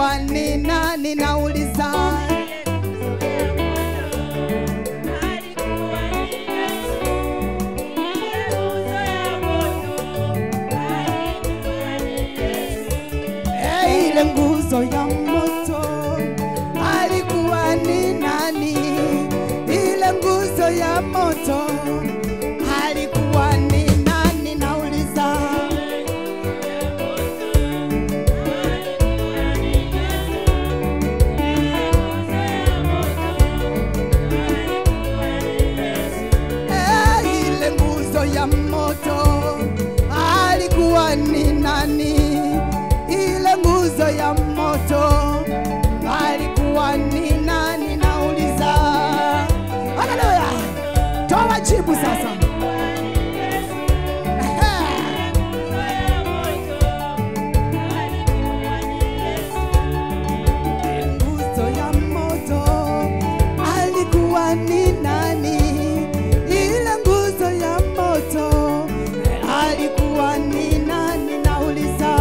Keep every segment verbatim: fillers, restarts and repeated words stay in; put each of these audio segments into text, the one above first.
alikuwa ni nani nauliza? Ile nguzo ya moto alikuwa ni nani? Ile nguzo ya moto alikuwa ni nani nauliza? Ile nguzo ya moto alikuwa ni nani? Ile nguzo ya moto alikuwa ni nani nauliza? Haleluya! Toa jibu sasa. Nguzo ya moto alikuwa ni nani? Ile nguzo ya moto alikuwa ni nani nauliza?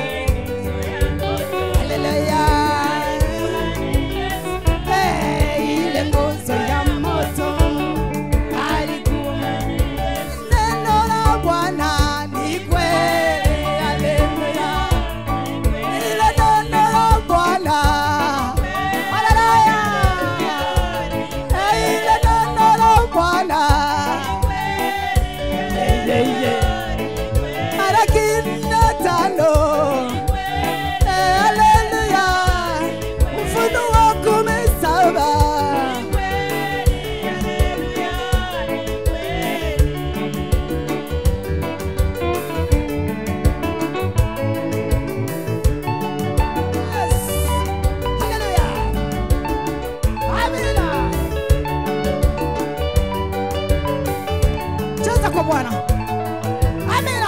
Kwa Bwana. Amina.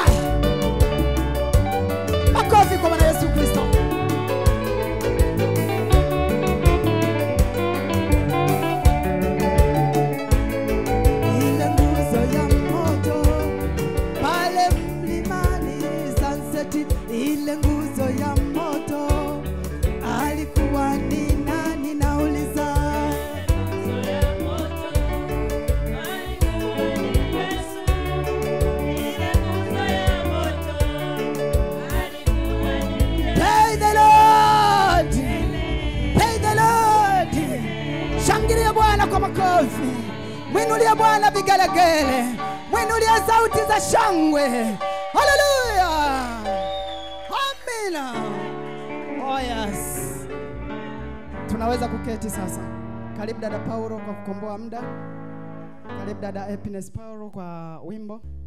Makofi kwa Bwana Yesu Kristo. Ile nguzo ya moto pale mlimani Sunset, ile nguzo ya moto alikuwa ni nani nauliza? Shangilia Bwana kwa makofi. Mwinulia Bwana vigelegele. Mwinulia sauti za shangwe. Haleluya. Amina. Oh yes. Tunaweza kuketi sasa. Karibu dada Paulo kwa kukomboa muda. Karibu dada Happiness Paulo kwa wimbo.